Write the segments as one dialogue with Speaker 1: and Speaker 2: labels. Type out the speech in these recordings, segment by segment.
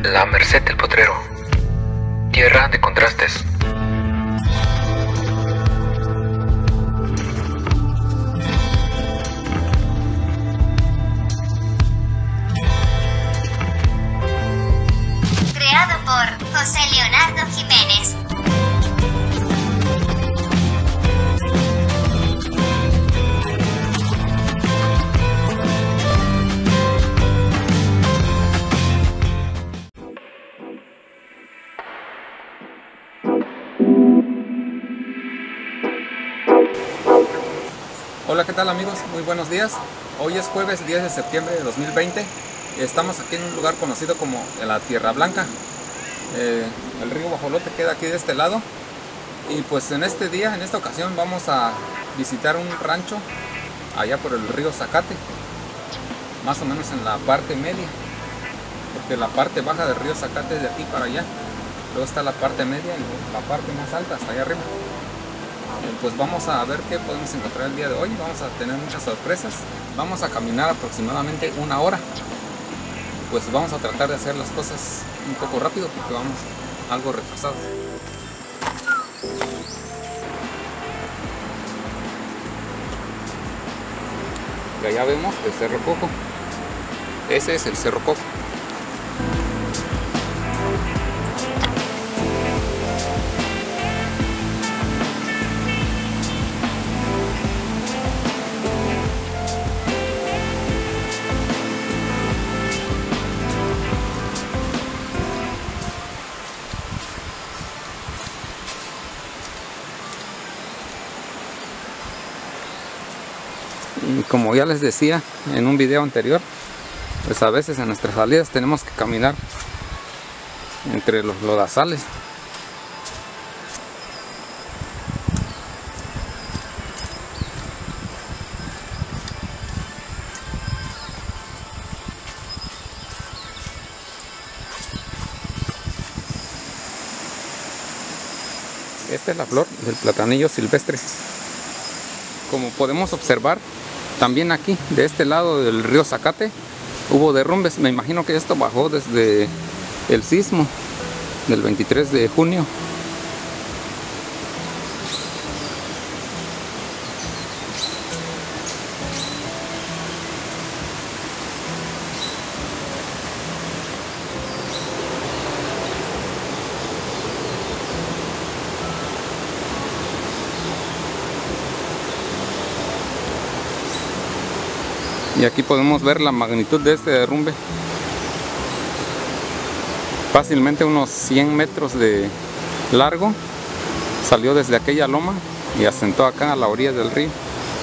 Speaker 1: La Merced del Potrero, tierra de contrastes.
Speaker 2: Creado por José Leonardo Jiménez.
Speaker 3: Hola, ¿qué tal amigos? Muy buenos días. Hoy es jueves 10 de septiembre de 2020. Estamos aquí en un lugar conocido como la Tierra Blanca. El río Guajolote queda aquí de este lado. Y pues en este día, en esta ocasión, vamos a visitar un rancho allá por el río Zacate, más o menos en la parte media, porque la parte baja del río Zacate es de aquí para allá. Luego está la parte media y la parte más alta hasta allá arriba. Pues vamos a ver qué podemos encontrar el día de hoy. Vamos a tener muchas sorpresas. Vamos a caminar aproximadamente una hora. Pues vamos a tratar de hacer las cosas un poco rápido porque vamos algo retrasados. Y allá vemos el Cerro Coco. Ese es el Cerro Coco. Y como ya les decía en un video anterior, pues a veces en nuestras salidas tenemos que caminar entre los lodazales. Esta es la flor del platanillo silvestre. Como podemos observar, también aquí, de este lado del río Zacate, hubo derrumbes. Me imagino que esto bajó desde el sismo del 23 de junio. Y aquí podemos ver la magnitud de este derrumbe. Fácilmente unos 100 metros de largo. Salió desde aquella loma y asentó acá a la orilla del río.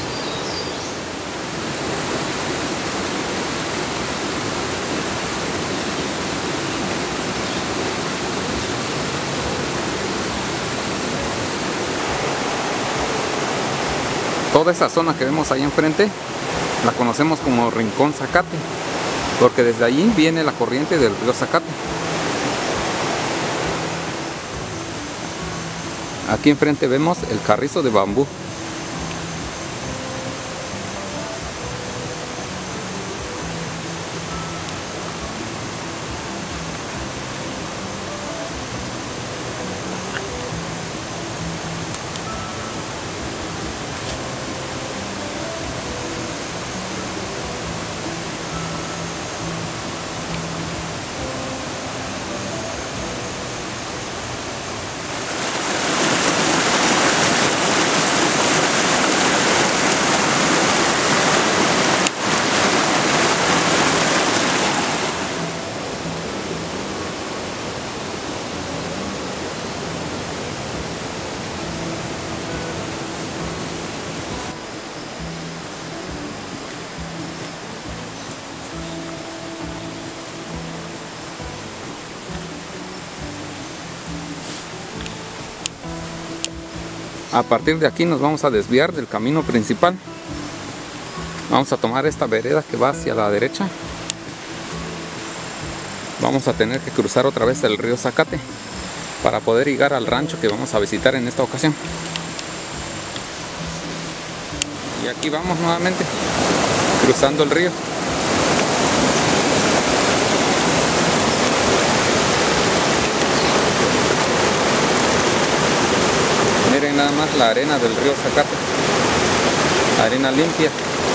Speaker 3: Toda esa zona que vemos ahí enfrente la conocemos como Rincón Zacate, porque desde allí viene la corriente del río Zacate. Aquí enfrente vemos el carrizo de bambú. A partir de aquí nos vamos a desviar del camino principal. Vamos a tomar esta vereda que va hacia la derecha. Vamos a tener que cruzar otra vez el río Zacate para poder llegar al rancho que vamos a visitar en esta ocasión. Y aquí vamos nuevamente cruzando el río. más la arena del río Zacate, arena limpia.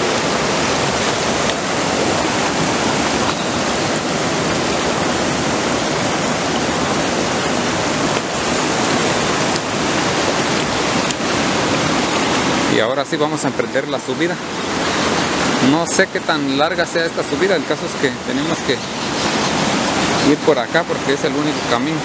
Speaker 3: Y ahora sí vamos a emprender la subida. No sé qué tan larga sea esta subida, el caso es que tenemos que ir por acá porque es el único camino.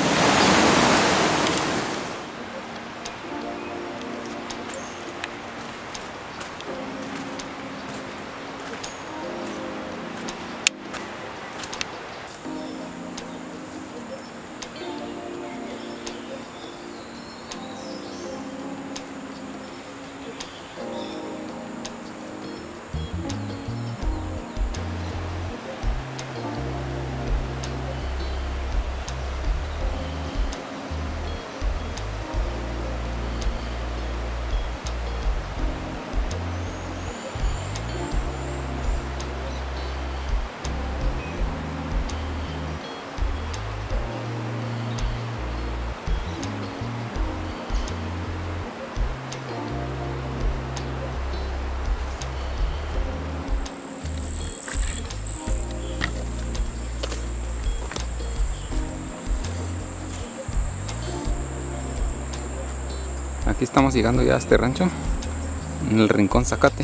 Speaker 3: Aquí estamos llegando ya a este rancho, en el Rincón Zacate.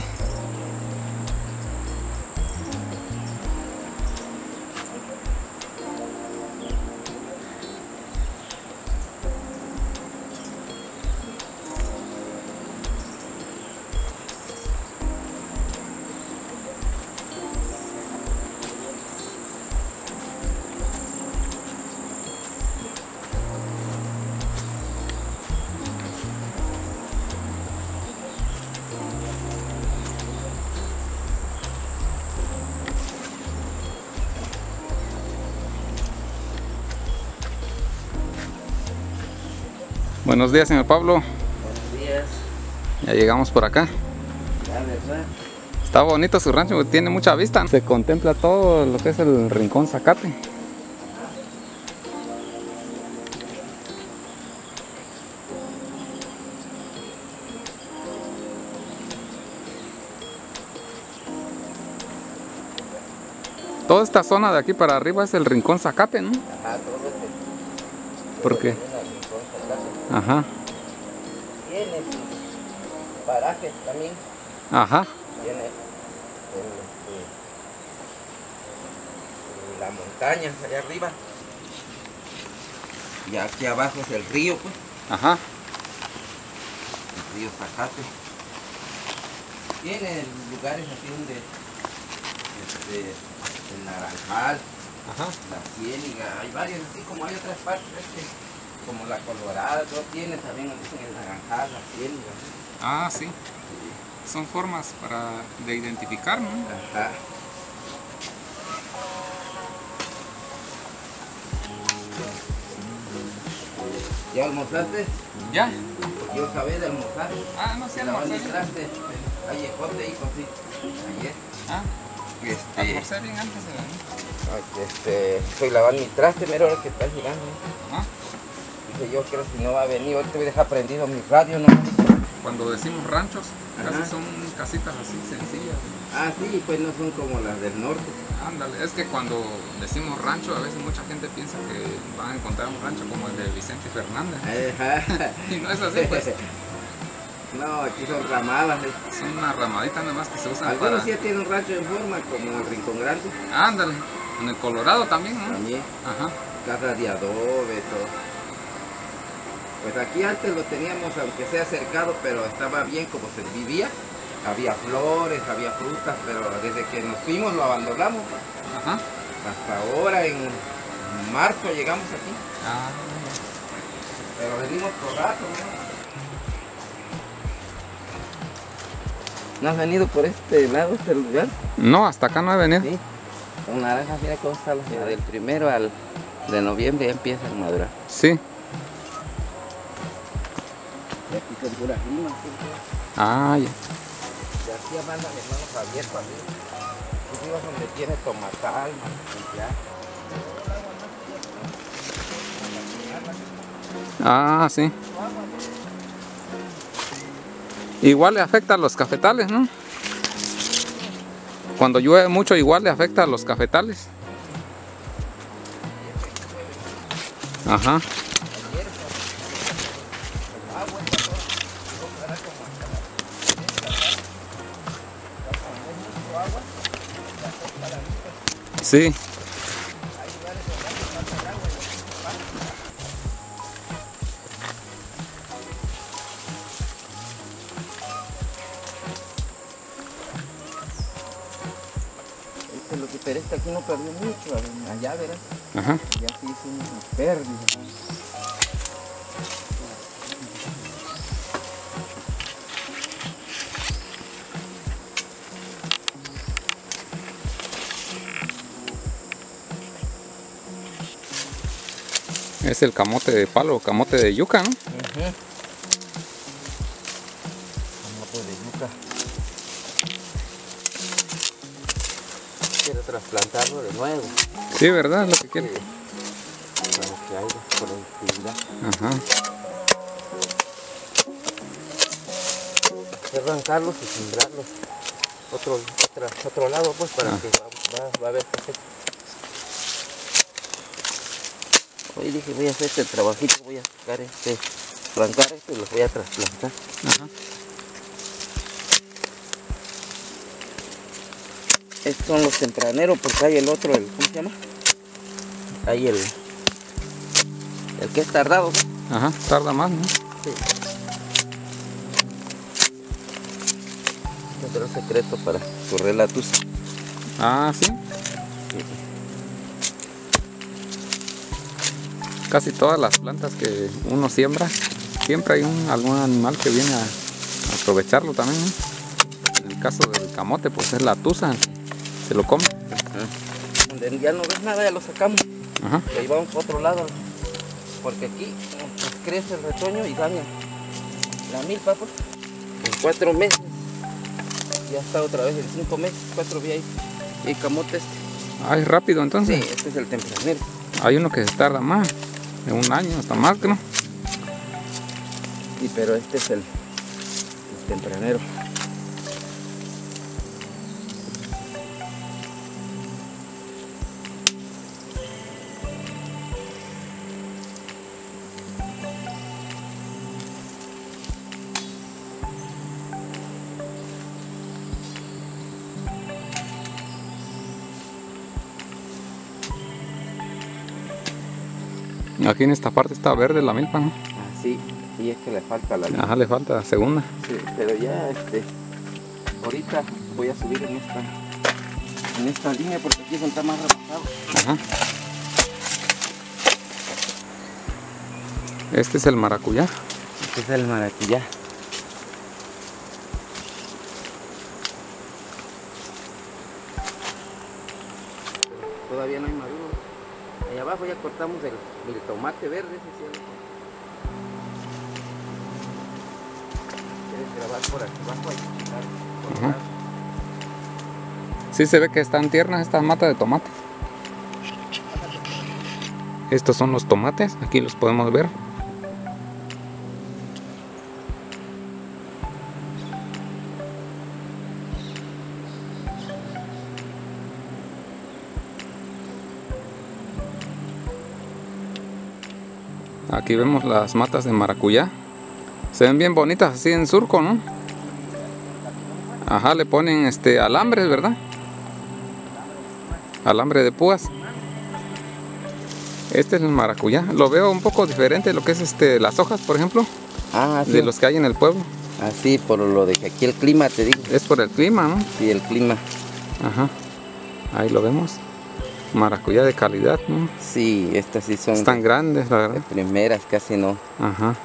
Speaker 3: Buenos días, señor Pablo.
Speaker 4: Buenos días.
Speaker 3: Ya llegamos por acá.
Speaker 4: La verdad.
Speaker 3: Está bonito su rancho, tiene mucha vista. Se contempla todo lo que es el Rincón Zacate. Toda esta zona de aquí para arriba es el Rincón Zacate, ¿no?
Speaker 4: Ajá, todo este.
Speaker 3: ¿Por qué? Ajá.
Speaker 4: Tiene parajes también.
Speaker 3: Ajá.
Speaker 4: Tiene la montaña allá arriba. Y aquí abajo es el río, pues.
Speaker 3: Ajá.
Speaker 4: El río Zacate. Tiene lugares así donde el Naranjal,
Speaker 3: Ajá.
Speaker 4: la Ciéniga, hay varios así como hay otras partes como la Colorada, todo tiene también donde dicen el Naranjal, la Ciéniga.
Speaker 3: Ah, sí. Son formas de identificar, ¿no?
Speaker 4: Ajá. ¿Ya almorzaste?
Speaker 3: Ya.
Speaker 4: Yo acabé de almorzar.
Speaker 3: Ah, no sé, almorcé.
Speaker 4: Almorzaste. Callejote ahí cosí ayer.
Speaker 3: Ah, almorcé bien antes de venir.
Speaker 4: Estoy lavando mi traste, mira ahora que está girando.
Speaker 3: Ajá.
Speaker 4: Dije yo, creo si no va a venir, ahorita voy a dejar prendido mi radio, ¿no?
Speaker 3: Cuando decimos ranchos, casi
Speaker 4: Ajá.
Speaker 3: son casitas así sencillas.
Speaker 4: Ah, sí, pues no son como las del norte.
Speaker 3: Ándale, es que cuando decimos rancho, a veces mucha gente piensa que van a encontrar un rancho como el de Vicente Fernández.
Speaker 4: Ajá.
Speaker 3: Y no es así, pues.
Speaker 4: No, aquí son ramadas.
Speaker 3: Son una ramadita nada más que se usan
Speaker 4: Algunos
Speaker 3: para...
Speaker 4: sí tienen un rancho en forma, como el Rincón Grande.
Speaker 3: Ándale, en el Colorado también, ¿no?
Speaker 4: También,
Speaker 3: Ajá.
Speaker 4: casa de adobe, todo. Pues aquí antes lo teníamos, aunque sea cercado, pero estaba bien como se vivía. Había flores, había frutas, pero desde que nos fuimos lo abandonamos.
Speaker 3: Ajá.
Speaker 4: Hasta ahora, en marzo, llegamos aquí.
Speaker 3: Ah,
Speaker 4: Pero venimos por rato, ¿no? ¿No has venido por este lado, este lugar?
Speaker 3: no, hasta acá no he venido.
Speaker 4: Sí. Con naranjas, mira cómo está la del 1 al de noviembre ya empieza a madurar.
Speaker 3: Sí.
Speaker 4: Y aquí son puras limas, ¿sí?
Speaker 3: Ah, ya.
Speaker 4: Y aquí mandan hermanos abiertos arriba. Arriba es donde tiene tomatal, manzanilla.
Speaker 3: Ah, sí. Igual le afecta a los cafetales, ¿no? Cuando llueve mucho igual le afecta a los cafetales. Ajá. Sí.
Speaker 4: Lo que pero aquí no perdió mucho, allá verás.
Speaker 3: Ajá.
Speaker 4: Ya sí hizo una pérdida.
Speaker 3: Es el camote de palo, camote de yuca, ¿no?
Speaker 4: Camote de yuca. Quiero trasplantarlo de nuevo.
Speaker 3: Sí, ¿verdad? Es lo que quiere.
Speaker 4: Para que haya productividad.
Speaker 3: Ajá.
Speaker 4: Arrancarlos y sembrarlos otro lado, pues, para que va a haber efecto. Hoy dije, voy a hacer este trabajito, voy a sacar arrancar esto y los voy a trasplantar.
Speaker 3: Ajá.
Speaker 4: Estos son los tempraneros, porque hay el otro, ¿cómo se llama? Hay el que es tardado, ¿no?
Speaker 3: Ajá, tarda más, ¿no?
Speaker 4: Sí. Este es el secreto para correr la tusa.
Speaker 3: Ah, sí. Casi todas las plantas que uno siembra, siempre hay algún animal que viene a aprovecharlo también, ¿no? En el caso del camote, pues es la tusa, se lo come.
Speaker 4: Donde ya no ves nada, ya lo sacamos.
Speaker 3: Ajá.
Speaker 4: Y ahí vamos para otro lado, porque aquí pues, crece el retoño y daña la milpa, pues. En 4 meses, ya está otra vez, en 5 meses, 4 días y hay camote este.
Speaker 3: Ah, es rápido entonces.
Speaker 4: Sí, este es el tempranero.
Speaker 3: Hay uno que se tarda más, de un año hasta más, ¿no?
Speaker 4: Sí, pero este es el tempranero.
Speaker 3: Aquí en esta parte está verde la milpa, ¿no?
Speaker 4: Ah, sí, y es que le falta la línea.
Speaker 3: Ajá, le falta segunda.
Speaker 4: Sí, pero ya ahorita voy a subir en esta línea porque aquí está más rebasado.
Speaker 3: Ajá. Este es el maracuyá.
Speaker 4: Este es el maracuyá. Todavía no hay maduro. Allá abajo ya cortamos el tomate verde, ese cielo. ¿Quieres grabar por aquí abajo?
Speaker 3: Ajá. Sí se ve que están tiernas estas matas de tomate. Estos son los tomates, aquí los podemos ver. Aquí vemos las matas de maracuyá. Se ven bien bonitas así en surco, ¿no? Ajá, le ponen alambres, ¿verdad? Alambre de púas. Este es el maracuyá. Lo veo un poco diferente de lo que es las hojas, por ejemplo.
Speaker 4: Ah, sí.
Speaker 3: De los que hay en el pueblo.
Speaker 4: Ah, sí, por lo de que aquí el clima, te digo.
Speaker 3: Es por el clima, ¿no?
Speaker 4: Sí, el clima.
Speaker 3: Ajá. Ahí lo vemos. Maracuyá de calidad, ¿no?
Speaker 4: Sí, estas sí son
Speaker 3: Están grandes, la
Speaker 4: de
Speaker 3: verdad.
Speaker 4: primeras, casi no.
Speaker 3: Ajá.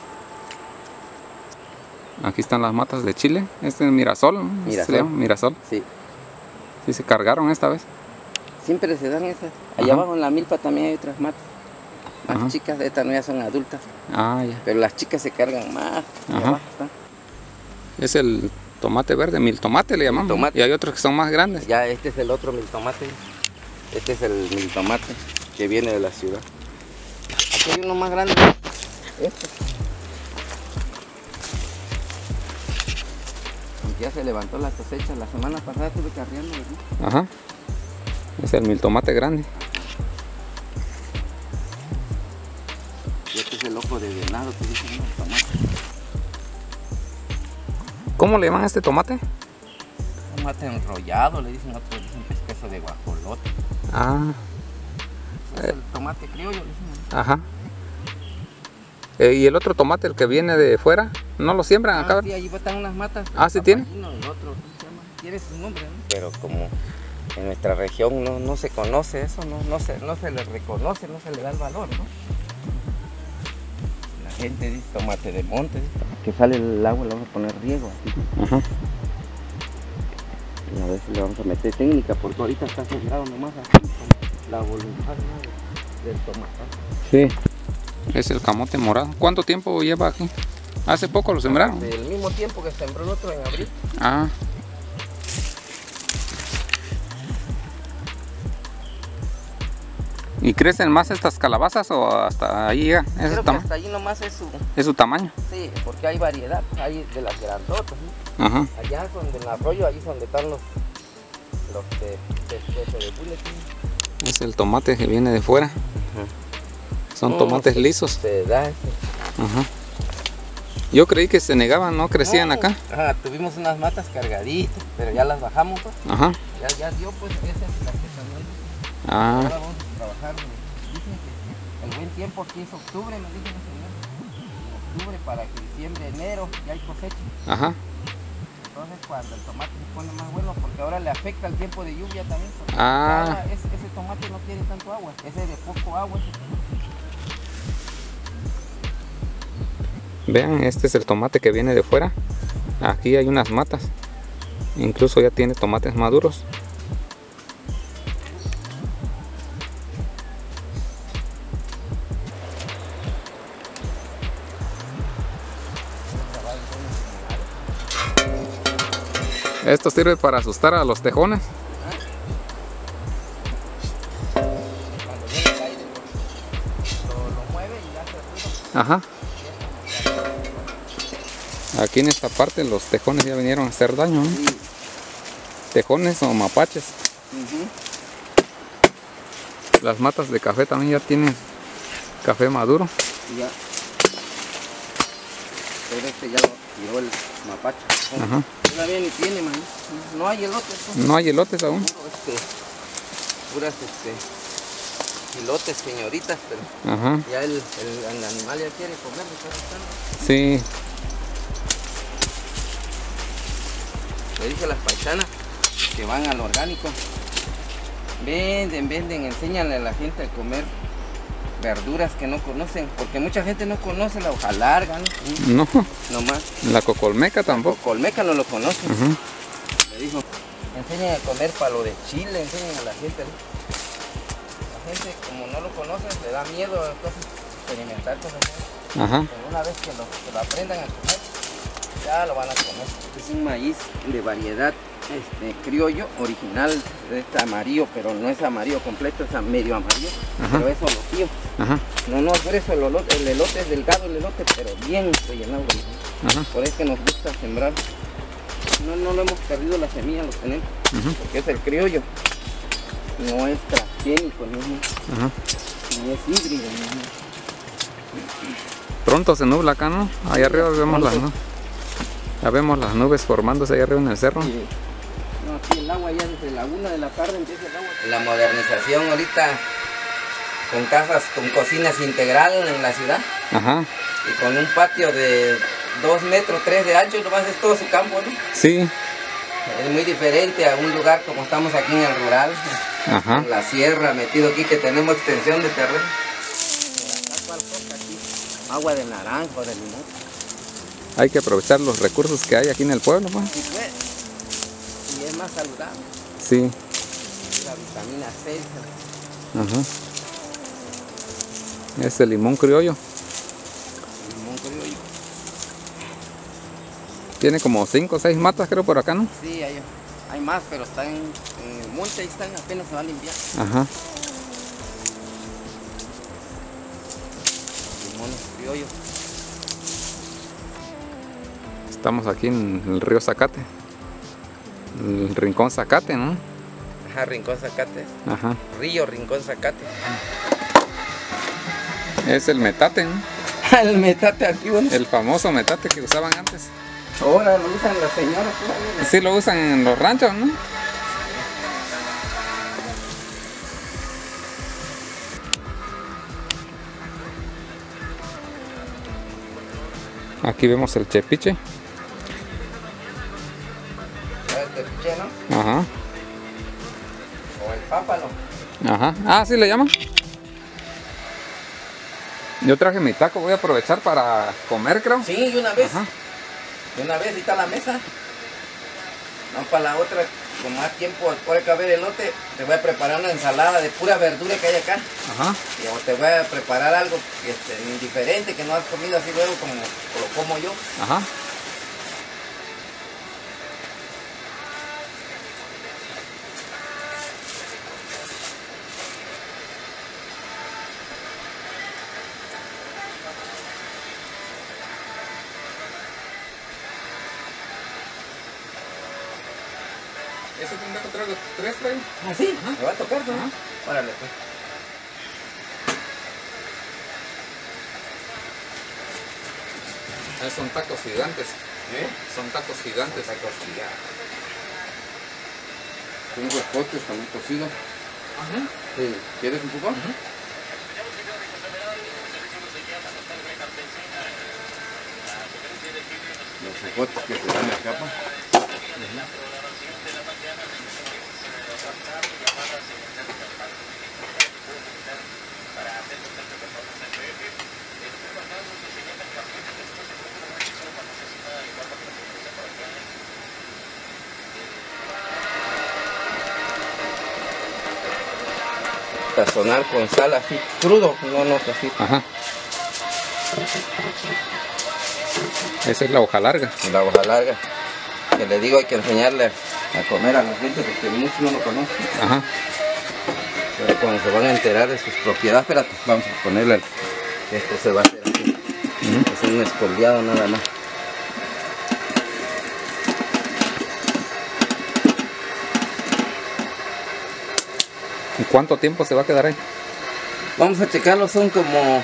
Speaker 3: Aquí están las matas de Chile. Este es Mirasol, ¿no?
Speaker 4: Mirasol.
Speaker 3: Se llama Mirasol.
Speaker 4: Sí.
Speaker 3: Sí, se cargaron esta vez.
Speaker 4: Siempre se dan esas. Allá
Speaker 3: Ajá.
Speaker 4: abajo en la milpa también hay otras matas. Más
Speaker 3: Ajá.
Speaker 4: chicas, de estas no ya son adultas.
Speaker 3: Ah, ya.
Speaker 4: Pero las chicas se cargan más.
Speaker 3: Ajá.
Speaker 4: Abajo están.
Speaker 3: Es el tomate verde, miltomate le llamamos.
Speaker 4: Miltomate.
Speaker 3: Y hay otros que son más grandes.
Speaker 4: Ya este es el otro miltomate. Este es el miltomate que viene de la ciudad. Aquí hay uno más grande. Este. porque ya se levantó la cosecha. La semana pasada estuve carreando, ¿no?
Speaker 3: Ajá. Es el miltomate grande.
Speaker 4: Y este es el ojo de venado que dicen el tomate.
Speaker 3: ¿Cómo le llaman a este tomate?
Speaker 4: Tomate enrollado, le dicen otros, dicen que es queso de guajolote.
Speaker 3: Ah,
Speaker 4: Es el tomate criollo, le dicen.
Speaker 3: ajá. ¿Y el otro tomate, el que viene de fuera, no lo siembran acá?
Speaker 4: Sí, allí están unas matas.
Speaker 3: Ah, ¿sí tiene?
Speaker 4: El otro, ¿cómo se llama? Tiene su nombre, ¿no? Pero como en nuestra región no se conoce eso, no se le reconoce, no se le da el valor, ¿no? La gente dice tomate de monte, dice, que sale el agua le vamos a poner riego, así.
Speaker 3: Ajá.
Speaker 4: Y a veces le vamos a meter técnica, porque ahorita está sembrado nomás así, con la voluntad, ¿no? Del tomate.
Speaker 3: Sí. Es el camote morado. ¿Cuánto tiempo lleva aquí? ¿Hace poco lo sembraron?
Speaker 4: Del mismo tiempo que sembró el otro en abril.
Speaker 3: Ah. ¿Y crecen más estas calabazas o hasta ahí llega?
Speaker 4: Creo que hasta ahí nomás
Speaker 3: ¿Es su tamaño?
Speaker 4: Sí, porque hay variedad, hay de las grandotas, ¿no?
Speaker 3: Ajá.
Speaker 4: Allá es donde en el arroyo, ahí es donde están los de bulletin.
Speaker 3: Es el tomate que viene de fuera. Son tomates lisos.
Speaker 4: Se da ese.
Speaker 3: Ajá. Yo creí que se negaban, no crecían acá.
Speaker 4: Ajá, tuvimos unas matas cargaditas, pero ya las bajamos, pues.
Speaker 3: Ajá.
Speaker 4: Ya dio, pues, esa es la que también.
Speaker 3: Ah.
Speaker 4: Ahora vamos a trabajar. Dicen que el buen tiempo aquí es octubre, me dicen el señor. Octubre para que diciembre, enero ya hay cosecha.
Speaker 3: Ajá.
Speaker 4: Entonces cuando el tomate se pone más bueno, porque ahora le afecta el tiempo de lluvia también.
Speaker 3: Ah.
Speaker 4: Ahora ese tomate no tiene tanto agua, ese de poco agua.
Speaker 3: Vean, este es el tomate que viene de fuera. Aquí hay unas matas. Incluso ya tiene tomates maduros. Esto sirve para asustar a los tejones.
Speaker 4: Cuando viene el aire, lo mueve y hace ruido.
Speaker 3: Ajá. Aquí en esta parte los tejones ya vinieron a hacer daño, ¿no?
Speaker 4: Sí.
Speaker 3: Tejones o mapaches. Las matas de café también ya tienen café maduro.
Speaker 4: Ya. Pero este ya lo tiró el mapache.
Speaker 3: Ajá.
Speaker 4: Todavía ni tiene, man. No hay elotes. Pues.
Speaker 3: No hay elotes aún.
Speaker 4: Puras elotes, señoritas, pero
Speaker 3: Ajá.
Speaker 4: ya el animal ya quiere comer, me está gustando.
Speaker 3: Sí.
Speaker 4: Le dije a las paisanas que van al orgánico. Venden, enséñale a la gente a comer verduras que no conocen, porque mucha gente no conoce la hoja larga, ¿no?
Speaker 3: No.
Speaker 4: Nomás.
Speaker 3: La cocolmeca tampoco.
Speaker 4: Colmeca no lo conoce.
Speaker 3: Ajá.
Speaker 4: Le dijo, enseñen a comer palo de chile, enseñen a la gente, ¿no? La gente como no lo conoce, le da miedo a cosas, experimentar cosas nuevas.
Speaker 3: Ajá.
Speaker 4: Pero una vez que lo aprendan a comer, ya lo van a comer. Es un maíz de variedad criollo, original, es amarillo, pero no es amarillo completo, es medio amarillo.
Speaker 3: Ajá.
Speaker 4: Pero es olotio.
Speaker 3: Ajá.
Speaker 4: No, por eso el elote es delgado, el elote, pero bien rellenado.
Speaker 3: Ajá.
Speaker 4: Por eso que nos gusta sembrar. No lo hemos perdido, la semilla lo tenemos, porque es el criollo. No es transgénico,
Speaker 3: Ajá.
Speaker 4: ni es híbrido.
Speaker 3: Pronto se nubla acá, ¿no? Allá arriba vemos las nubes. Ya vemos las nubes formándose allá arriba en el cerro.
Speaker 4: Sí. No, aquí el agua ya desde la 1 de la tarde empieza el agua. La modernización ahorita con casas, con cocinas integral en la ciudad.
Speaker 3: Ajá.
Speaker 4: Y con un patio de 2 metros, 3 de ancho, nomás es todo su campo, ¿no?
Speaker 3: Sí.
Speaker 4: Es muy diferente a un lugar como estamos aquí en el rural,
Speaker 3: Ajá.
Speaker 4: en la sierra, metido aquí que tenemos extensión de terreno. Pero acá cual cosa aquí, agua de naranja o de limón.
Speaker 3: Hay que aprovechar los recursos que hay aquí en el pueblo, pues.
Speaker 4: Y pues, y es más saludable.
Speaker 3: Sí.
Speaker 4: La vitamina C.
Speaker 3: Ajá. Es el limón criollo.
Speaker 4: Limón criollo.
Speaker 3: Tiene como 5 o 6 matas, creo, por acá, ¿no?
Speaker 4: Sí, hay más, pero están en el monte, ahí están, apenas se van a limpiar.
Speaker 3: Ajá.
Speaker 4: Limón criollo.
Speaker 3: Estamos aquí en el río Zacate. El Rincón Zacate, ¿no?
Speaker 4: Ajá, Rincón Zacate.
Speaker 3: Ajá.
Speaker 4: Río Rincón Zacate.
Speaker 3: Es el metate, ¿no?
Speaker 4: El metate antiguo, ¿no?
Speaker 3: El famoso metate que usaban antes.
Speaker 4: Ahora lo usan las señoras todavía.
Speaker 3: Sí, lo usan en los ranchos, ¿no? Aquí vemos el chepiche.
Speaker 4: El tepiche, ¿no?
Speaker 3: Ajá.
Speaker 4: O el pápalo.
Speaker 3: Ajá. Ah, ¿sí le llaman? Yo traje mi taco, voy a aprovechar para comer, creo.
Speaker 4: Sí, de una vez.
Speaker 3: Ajá.
Speaker 4: De una vez, y está la mesa. No, para la otra, con más tiempo, después de acabar el elote, te voy a preparar una ensalada de pura verdura que hay acá.
Speaker 3: Ajá.
Speaker 4: Y o te voy a preparar algo diferente que no has comido así luego como lo como yo.
Speaker 3: Ajá. ¿Ese tendrá que traigo 3 traigo?
Speaker 4: ¿Ah, sí?
Speaker 3: Ajá.
Speaker 4: ¿Me va a tocar, no?
Speaker 3: Ajá.
Speaker 4: Órale, pues.
Speaker 3: Son tacos gigantes. Son tacos gigantes.
Speaker 4: Tengo escotes también cocidos.
Speaker 3: Ajá.
Speaker 4: Sí. ¿Quieres un poco? Los escotes que se dan en la capa. Sazonar con sal así, crudo, no así.
Speaker 3: Ajá. Esa es la hoja larga.
Speaker 4: La hoja larga. Que le digo, hay que enseñarle a comer a la gente porque muchos no lo conocen.
Speaker 3: Ajá.
Speaker 4: Pero cuando se van a enterar de sus propiedades, espérate, vamos a ponerle, esto se va a hacer así. Es un espoliado nada más.
Speaker 3: ¿Y cuánto tiempo se va a quedar ahí?
Speaker 4: Vamos a checarlo, son como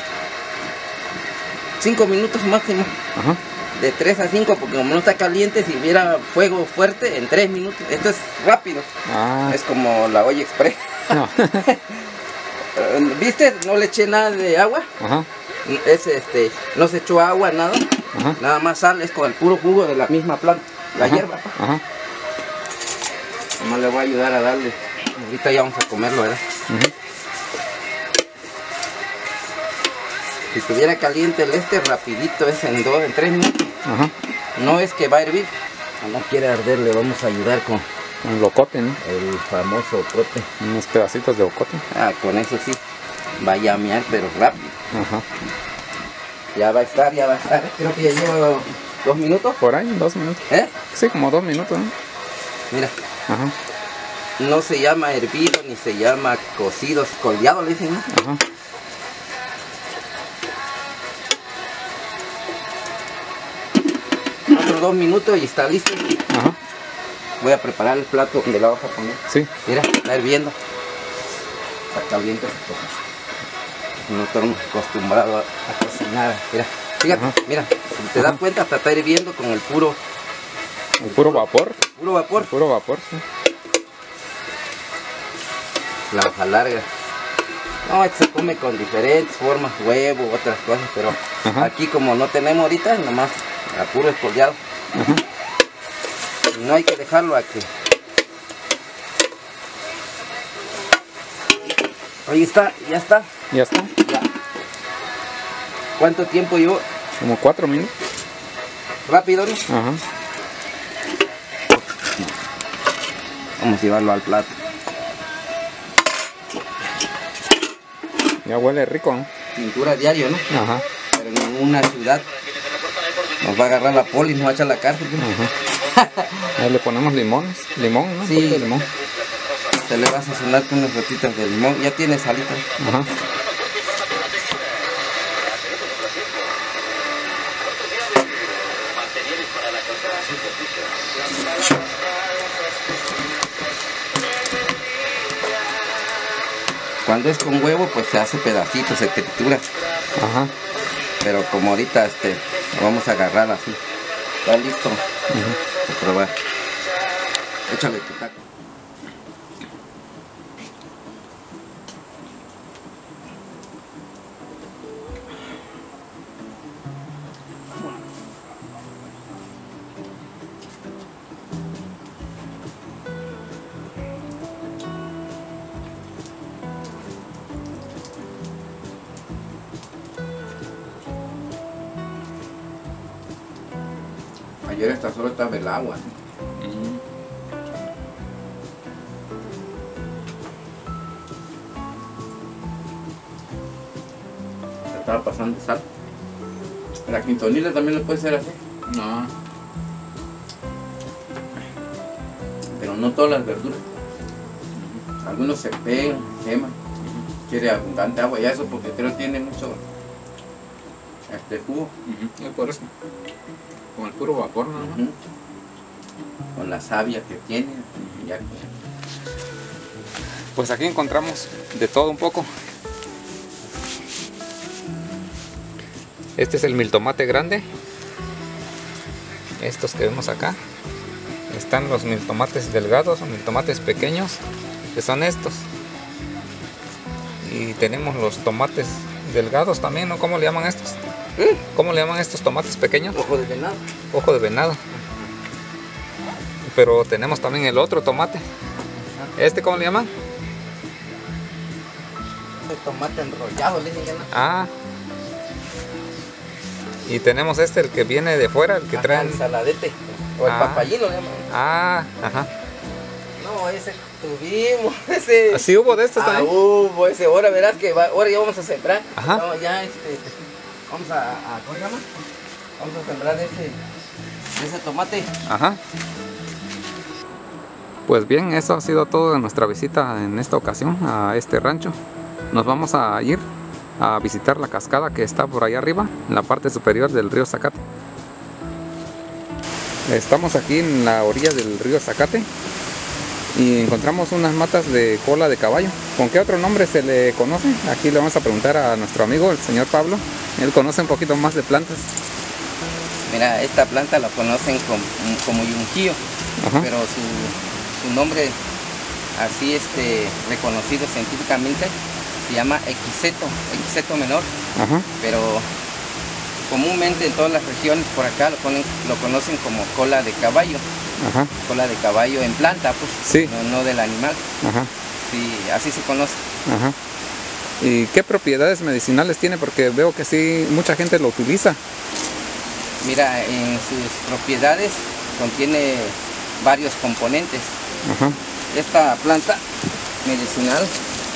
Speaker 4: 5 minutos máximo.
Speaker 3: Ajá.
Speaker 4: De 3 a 5, porque como no está caliente, si hubiera fuego fuerte, en 3 minutos. Esto es rápido.
Speaker 3: Ah.
Speaker 4: Es como la olla express.
Speaker 3: No.
Speaker 4: ¿Viste? No le eché nada de agua.
Speaker 3: Ajá.
Speaker 4: No se echó agua, nada.
Speaker 3: Ajá.
Speaker 4: Nada más sal, es con el puro jugo de la misma planta, la
Speaker 3: Ajá.
Speaker 4: hierba.
Speaker 3: Ajá.
Speaker 4: Nomás le voy a ayudar a darle. Ahorita ya vamos a comerlo, ¿verdad?
Speaker 3: Ujú.
Speaker 4: Si estuviera caliente el rapidito es en 3 minutos.
Speaker 3: Ajá.
Speaker 4: No es que va a hervir. No quiere arder, le vamos a ayudar con
Speaker 3: Un locote, ¿no?
Speaker 4: el famoso ocote.
Speaker 3: Unos pedacitos de ocote.
Speaker 4: Ah, con eso sí. Va a llamear, pero rápido.
Speaker 3: Ajá.
Speaker 4: Ya va a estar. Creo que ya lleva 2 minutos.
Speaker 3: Por ahí, 2 minutos.
Speaker 4: ¿Eh?
Speaker 3: Sí, como 2 minutos, ¿no?
Speaker 4: Mira.
Speaker 3: Ajá.
Speaker 4: No se llama hervido ni se llama cocido, escollado le dicen, ¿no?
Speaker 3: Ajá.
Speaker 4: Otros 2 minutos y está listo.
Speaker 3: Ajá.
Speaker 4: Voy a preparar el plato donde la vas a poner.
Speaker 3: Sí.
Speaker 4: Mira, está hirviendo. Está caliente. No estoy acostumbrado a cocinar. Mira, fíjate,
Speaker 3: Ajá.
Speaker 4: mira, si te das cuenta, hasta está hirviendo con el puro
Speaker 3: El puro vapor.
Speaker 4: vapor.
Speaker 3: El puro vapor, sí.
Speaker 4: La hoja larga. No, esto se come con diferentes formas, huevo, otras cosas, pero
Speaker 3: Ajá.
Speaker 4: aquí como no tenemos ahorita, nomás a puro espoliado.
Speaker 3: Ajá.
Speaker 4: No hay que dejarlo a que... Ahí está, ya está.
Speaker 3: Ya está.
Speaker 4: Ya. ¿Cuánto tiempo llevo?
Speaker 3: Como 4 minutos.
Speaker 4: Rápido, ¿no?
Speaker 3: Ajá.
Speaker 4: Vamos a llevarlo al plato.
Speaker 3: Ya huele rico, ¿no?
Speaker 4: Pintura diario, ¿no?
Speaker 3: Ajá.
Speaker 4: Pero en una ciudad nos va a agarrar la poli y nos va a echar la cárcel, ¿no?
Speaker 3: Ajá. Ahí le ponemos limones. Limón, ¿no?
Speaker 4: Sí.
Speaker 3: Un poquito de limón.
Speaker 4: Se le va a sazonar con unas gotitas de limón. Ya tiene salita.
Speaker 3: Ajá.
Speaker 4: Cuando es con huevo, pues se hace pedacitos, se tritura.
Speaker 3: Ajá.
Speaker 4: Pero como ahorita lo vamos a agarrar así. Está listo. Para probar. Échale tu taco. Ayer esta solo estaba el agua. Se estaba pasando de sal. La quintonila también lo puede ser así.
Speaker 3: No.
Speaker 4: Pero no todas las verduras. Algunos se pegan, queman. Quiere abundante agua. Ya eso porque creo que tiene mucho jugo.
Speaker 3: Es por eso. Con el puro vapor, ¿no?
Speaker 4: Con la savia que tiene. Ya que...
Speaker 3: Pues aquí encontramos de todo un poco. Este es el miltomate grande. Estos que vemos acá. Están los miltomates delgados o miltomates pequeños, que son estos. Y tenemos los tomates delgados también, ¿no? ¿Cómo le llaman estos? ¿Cómo le llaman estos tomates pequeños?
Speaker 4: Ojo de venado.
Speaker 3: Ojo de venado. Pero tenemos también el otro tomate. ¿Este cómo le llaman?
Speaker 4: El tomate enrollado, le dicen.
Speaker 3: Ah. Y tenemos este, el que viene de fuera, el que traen.
Speaker 4: El saladete. O el papayino le llaman.
Speaker 3: Ah, ajá.
Speaker 4: No, ese tuvimos. Ese.
Speaker 3: ¿Sí hubo de estos también?
Speaker 4: Hubo ese. Ahora verás que ahora ya vamos a sembrar.
Speaker 3: Ajá.
Speaker 4: No, ya vamos ¿cómo se llama? Vamos a sembrar ese tomate.
Speaker 3: Ajá. Pues bien, eso ha sido todo de nuestra visita en esta ocasión a este rancho. Nos vamos a ir a visitar la cascada que está por allá arriba, en la parte superior del río Zacate. Estamos aquí en la orilla del río Zacate y encontramos unas matas de cola de caballo. ¿Con qué otro nombre se le conoce? Aquí le vamos a preguntar a nuestro amigo, el señor Pablo. Él conoce un poquito más de plantas.
Speaker 4: Mira, esta planta la conocen como yunquillo, pero su nombre así reconocido científicamente se llama equiseto menor. Pero comúnmente en todas las regiones por acá lo conocen como cola de caballo. Cola de caballo en planta, pues,
Speaker 3: sí.
Speaker 4: no del animal. Sí, así se conoce.
Speaker 3: ¿Y qué propiedades medicinales tiene? Porque veo que sí, mucha gente lo utiliza.
Speaker 4: Mira, en sus propiedades contiene varios componentes. Esta planta medicinal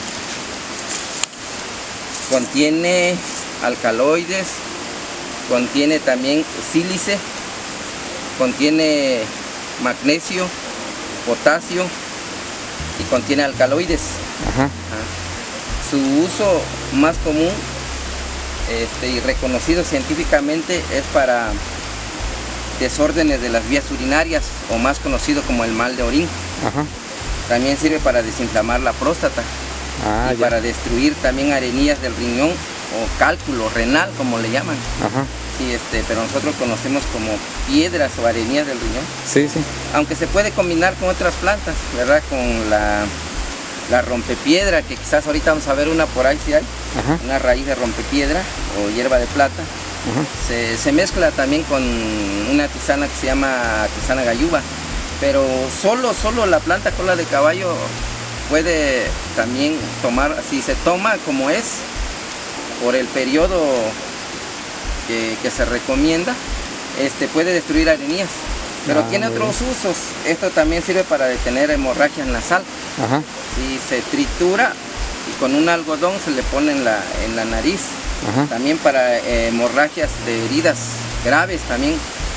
Speaker 4: contiene alcaloides, contiene también sílice, contiene magnesio, potasio y contiene alcaloides. Su uso más común y reconocido científicamente es para desórdenes de las vías urinarias, o más conocido como el mal de orín. También sirve para desinflamar la próstata y para destruir también arenillas del riñón o cálculo renal, como le llaman. Sí, pero nosotros conocemos como piedras o arenillas del riñón.
Speaker 3: Sí, sí.
Speaker 4: Aunque se puede combinar con otras plantas, ¿verdad? Con la rompepiedra, que quizás ahorita vamos a ver una por ahí, si hay. Una raíz de rompepiedra o hierba de plata. Se mezcla también con una tisana que se llama tisana gayuba. Pero solo la planta cola de caballo puede también tomar, si se toma como es, por el periodo que se recomienda, puede destruir arenillas. Pero tiene otros usos. Esto también sirve para detener hemorragia nasal. Si se tritura y con un algodón se le pone en la nariz. También para hemorragias de heridas graves también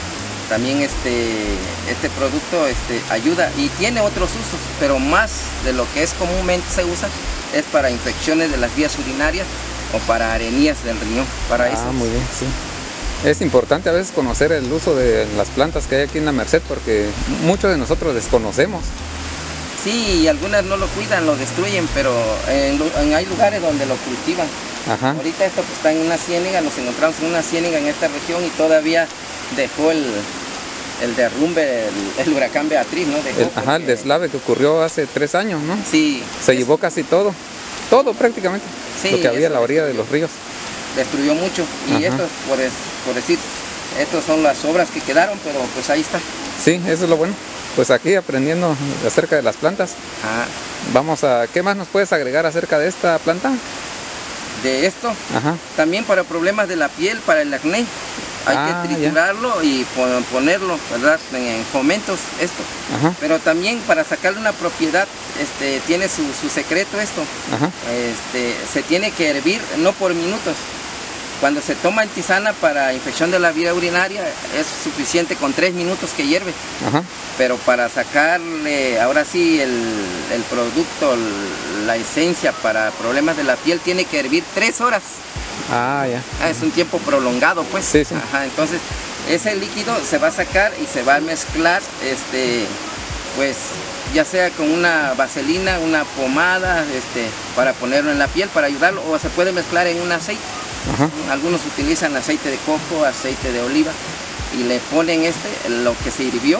Speaker 4: este producto ayuda, y tiene otros usos, pero más de lo que es comúnmente se usa es para infecciones de las vías urinarias o para arenillas del riñón. Para eso.
Speaker 3: Muy bien, sí. Es importante a veces conocer el uso de las plantas que hay aquí en la Merced, porque muchos de nosotros desconocemos.
Speaker 4: Sí, y algunas no lo cuidan, lo destruyen, pero hay lugares donde lo cultivan.
Speaker 3: Ajá.
Speaker 4: Ahorita esto pues, está en una ciénaga, nos encontramos en una ciénaga en esta región y todavía dejó el derrumbe, el huracán Beatriz, ¿no? Dejó
Speaker 3: el deslave que ocurrió hace 3 años, ¿no?
Speaker 4: Sí.
Speaker 3: Se llevó casi todo prácticamente,
Speaker 4: sí,
Speaker 3: lo que había a la orilla de los ríos.
Speaker 4: Destruyó mucho, y esto, por decir, estas son las obras que quedaron, pero pues ahí está.
Speaker 3: Sí, eso es lo bueno. Pues aquí aprendiendo acerca de las plantas.
Speaker 4: Ah.
Speaker 3: Vamos a, ¿qué más nos puedes agregar acerca de esta planta?
Speaker 4: De esto,
Speaker 3: Ajá.
Speaker 4: También para problemas de la piel, para el acné, hay que triturarlo y ponerlo, ¿verdad? En fomentos, esto.
Speaker 3: Ajá.
Speaker 4: Pero también para sacarle una propiedad, tiene su secreto esto.
Speaker 3: Ajá.
Speaker 4: Se tiene que hervir, no por minutos. Cuando se toma en tisana para infección de la vía urinaria, es suficiente con 3 minutos que hierve.
Speaker 3: Ajá.
Speaker 4: Pero para sacarle, ahora sí, el producto, la esencia para problemas de la piel, tiene que hervir 3 horas.
Speaker 3: Ah, ya.
Speaker 4: Es un tiempo prolongado, pues.
Speaker 3: Sí, sí.
Speaker 4: Ajá, entonces, ese líquido se va a sacar y se va a mezclar, pues, ya sea con una vaselina, una pomada, para ponerlo en la piel, para ayudarlo, o se puede mezclar en un aceite.
Speaker 3: Ajá.
Speaker 4: Algunos utilizan aceite de coco, aceite de oliva y le ponen lo que se hirvió,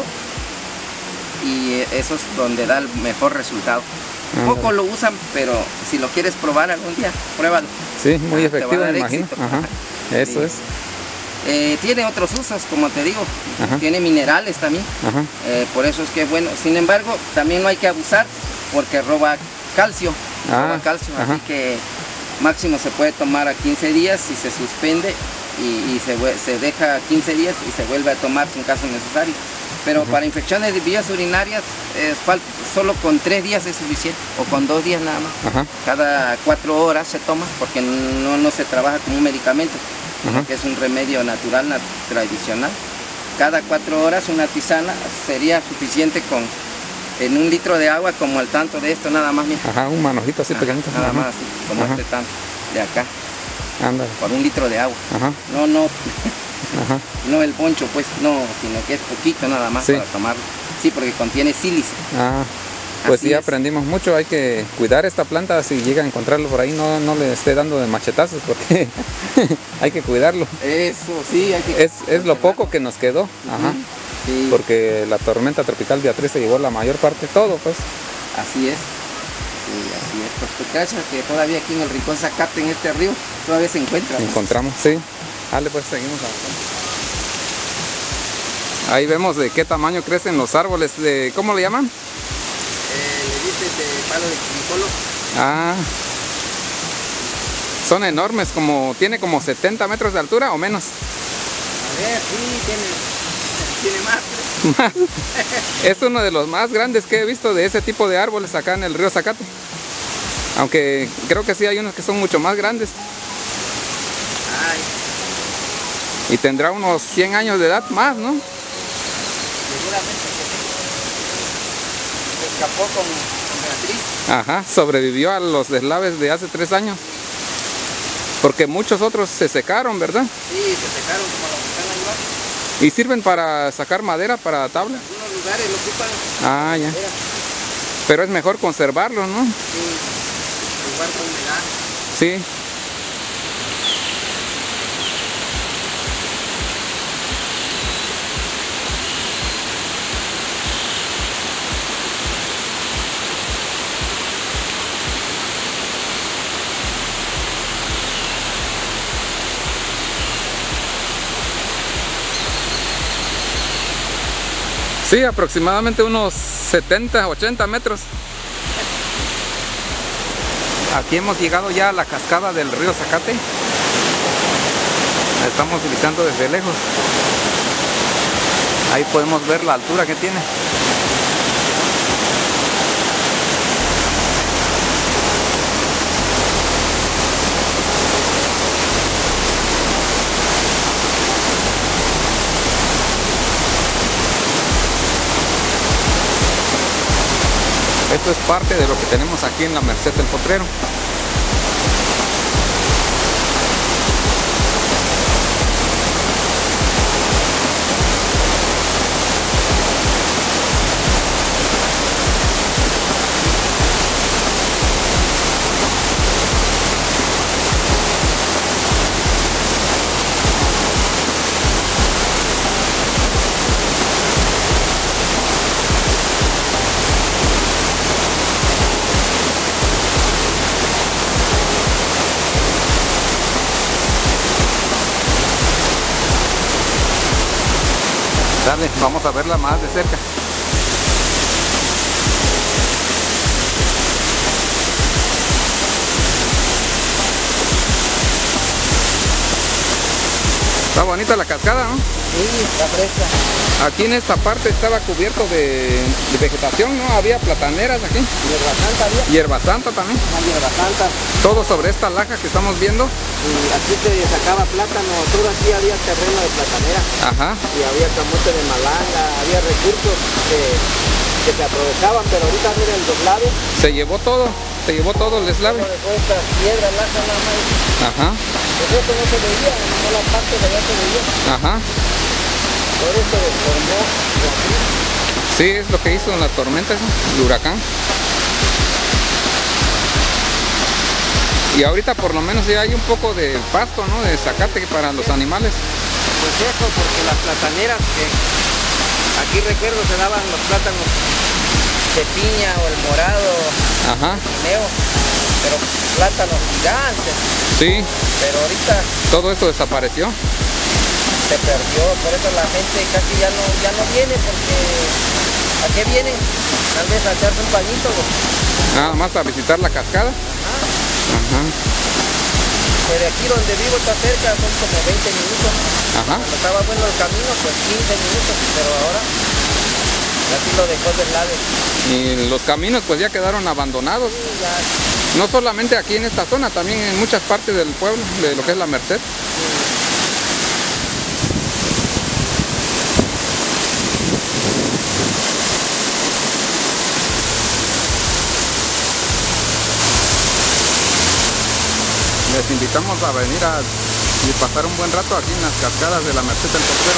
Speaker 4: y eso es donde da el mejor resultado. Poco lo usan, pero si lo quieres probar algún día, pruébalo.
Speaker 3: Sí, muy efectivo, me imagino.
Speaker 4: Éxito.
Speaker 3: Ajá. Eso
Speaker 4: Sí.
Speaker 3: es.
Speaker 4: Tiene otros usos, como te digo.
Speaker 3: Ajá.
Speaker 4: Tiene minerales también.
Speaker 3: Ajá.
Speaker 4: Por eso es que es bueno. Sin embargo, también no hay que abusar porque roba calcio. Roba calcio,
Speaker 3: ajá.
Speaker 4: así que máximo se puede tomar a 15 días y se suspende y se deja 15 días y se vuelve a tomar en caso necesario. Pero para infecciones de vías urinarias, solo con 3 días es suficiente, o con 2 días nada más.
Speaker 3: Ajá.
Speaker 4: Cada 4 horas se toma, porque no se trabaja como un medicamento, sino que es un remedio natural, tradicional. Cada 4 horas una tisana sería suficiente en 1 litro de agua, como el tanto de esto, nada más. Mira.
Speaker 3: Ajá, un manojito así pequeñito.
Speaker 4: Nada más así, como este tanto de acá.
Speaker 3: Ándale.
Speaker 4: Por 1 litro de agua.
Speaker 3: Ajá.
Speaker 4: Ajá. No el poncho, pues, no, sino que es poquito nada más para tomarlo. Sí, porque contiene sílice.
Speaker 3: Pues
Speaker 4: Así
Speaker 3: sí,
Speaker 4: es.
Speaker 3: aprendimos mucho. Hay que cuidar esta planta. Si llega a encontrarlo por ahí, no le esté dando de machetazos, porque hay que cuidarlo.
Speaker 4: Eso, sí, hay que...
Speaker 3: Es lo poco que nos quedó. Ajá.
Speaker 4: Sí.
Speaker 3: Porque la tormenta tropical Beatriz se llevó la mayor parte, todo, pues.
Speaker 4: Así es. Sí, así es. Pues tú cachas que todavía aquí en el Rincón Zacate, en este río, todavía se encuentra.
Speaker 3: Encontramos, sí. Dale, pues seguimos avanzando. Ahí vemos de qué tamaño crecen los árboles. ¿Cómo le llaman?
Speaker 4: Le dices de palo de quinicolo.
Speaker 3: Son enormes, tiene como 70 metros de altura o menos.
Speaker 4: A ver, sí, tiene más.
Speaker 3: Es uno de los más grandes que he visto de ese tipo de árboles acá en el río Zacate. Aunque creo que sí hay unos que son mucho más grandes.
Speaker 4: Ay.
Speaker 3: Y tendrá unos 100 años de edad más, ¿no?
Speaker 4: Seguramente que se escapó con Beatriz.
Speaker 3: Ajá, sobrevivió a los deslaves de hace 3 años. Porque muchos otros se secaron, ¿verdad?
Speaker 4: Sí, se secaron como los que están ayudando.
Speaker 3: Y sirven para sacar madera para tabla.
Speaker 4: En algunos lugares lo ocupan.
Speaker 3: Ya. Pero es mejor conservarlo, ¿no?
Speaker 4: Sí, igual con humedad.
Speaker 3: Sí. Sí, aproximadamente unos 70, 80 metros. Aquí hemos llegado ya a la cascada del río Zacate. La estamos visitando desde lejos. Ahí podemos ver la altura que tiene. Esto es parte de lo que tenemos aquí en la Merced del Potrero. Dale, vamos a verla más de cerca. Está bonita la cascada, ¿no?
Speaker 4: Sí, está fresca.
Speaker 3: Aquí en esta parte estaba cubierto de vegetación, ¿no? Había plataneras aquí.
Speaker 4: Hierba santa había.
Speaker 3: Hierba santa también.
Speaker 4: Una hierba santa.
Speaker 3: Todo sobre esta laja que estamos viendo.
Speaker 4: Y aquí se sacaba plátano, todo aquí había terreno de platanera.
Speaker 3: Ajá.
Speaker 4: Y había camote de malanga, había recursos que se aprovechaban, pero ahorita mira el deslave.
Speaker 3: Se llevó todo el deslave.
Speaker 4: Como dejó esta piedra, laja nada más.
Speaker 3: Ajá.
Speaker 4: Pues eso no se veía, no la parte de allá se veía.
Speaker 3: Ajá.
Speaker 4: Por eso se formó la crisis.
Speaker 3: Sí, es lo que hizo en la tormenta, eso, el huracán. Y ahorita por lo menos ya hay un poco de pasto, ¿no? De zacate para los animales.
Speaker 4: Pues eso, porque las plataneras que aquí recuerdo se daban los plátanos de piña o el morado,
Speaker 3: Ajá.
Speaker 4: el guineo, pero plátanos gigantes.
Speaker 3: Sí,
Speaker 4: Pero ahorita
Speaker 3: todo eso desapareció.
Speaker 4: se perdió, por eso la gente casi ya no viene, porque ¿a qué vienen? Tal vez a echarse un bañito.
Speaker 3: Nada más a visitar la cascada. Ajá.
Speaker 4: Pues de aquí donde vivo está cerca, son como 20 minutos.
Speaker 3: Ajá.
Speaker 4: Cuando estaba bueno el camino, pues 15 minutos, pero ahora así lo dejó del lado.
Speaker 3: Y los caminos pues ya quedaron abandonados.
Speaker 4: Sí, ya.
Speaker 3: No solamente aquí en esta zona, también en muchas partes del pueblo, de lo que es la Merced. Les invitamos a venir y pasar un buen rato aquí en las cascadas de la Merced del Tercero.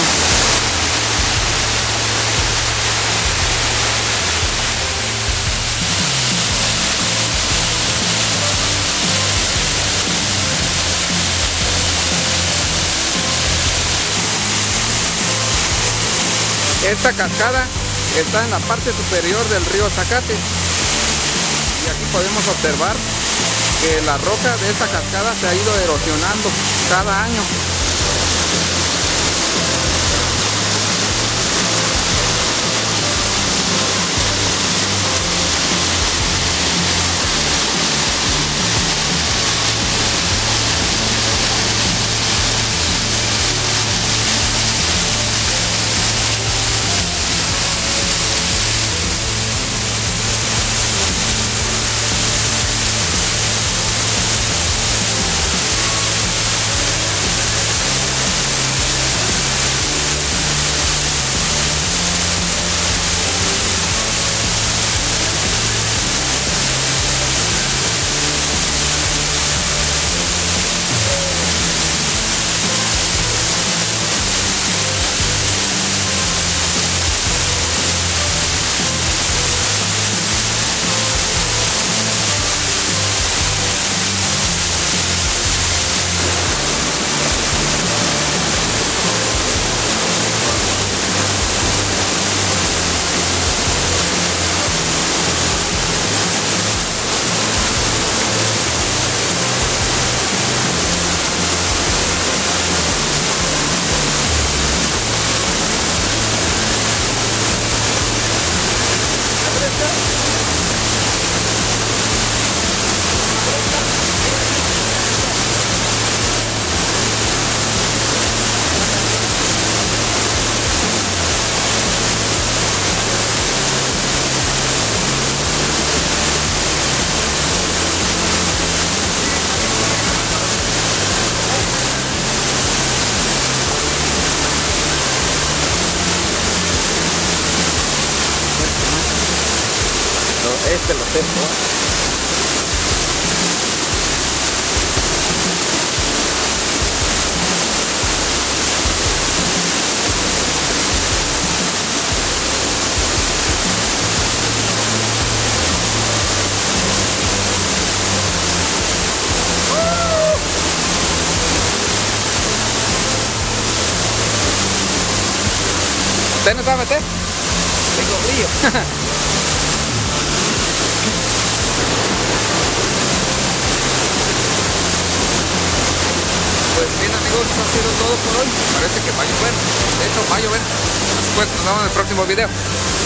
Speaker 3: Esta cascada está en la parte superior del río Zacate y aquí podemos observar que la roca de esta cascada se ha ido erosionando cada año.
Speaker 4: Este lo tengo.
Speaker 3: ¿Usted no sabe meter?
Speaker 4: Tengo brillo.
Speaker 3: Pues bien amigos, sido todo por hoy. Parece que va a llover. De hecho, va a llover. Después nos vemos en el próximo video.